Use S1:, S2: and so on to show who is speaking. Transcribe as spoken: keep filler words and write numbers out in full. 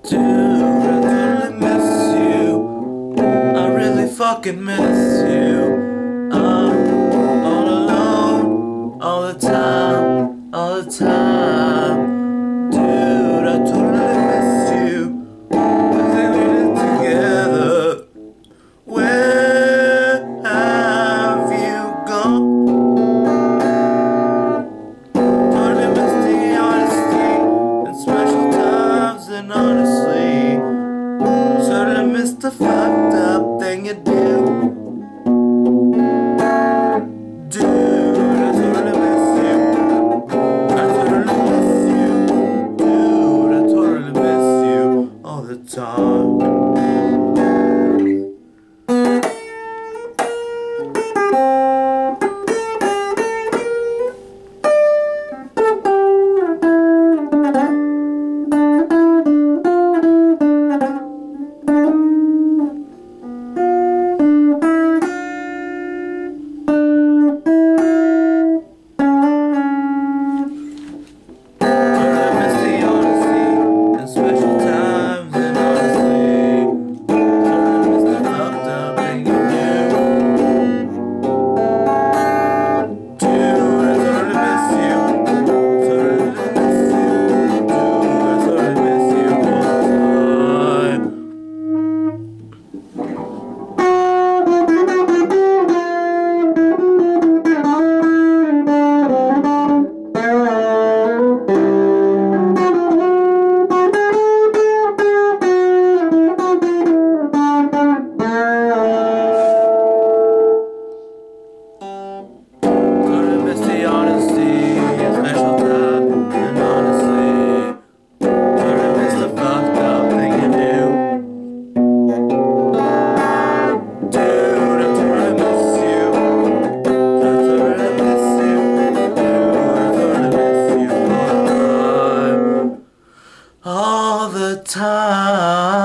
S1: Dude, I totally miss you. I really fucking miss you. I'm all alone, all the time, all the time. Dude, I totally miss you. I think we did together. Where have you gone? Totally miss the honesty and special times and honestly. Totally miss the fucked up thing you do. Dude, I totally miss you. I totally miss you. Dude, I totally miss you all the time. All the time.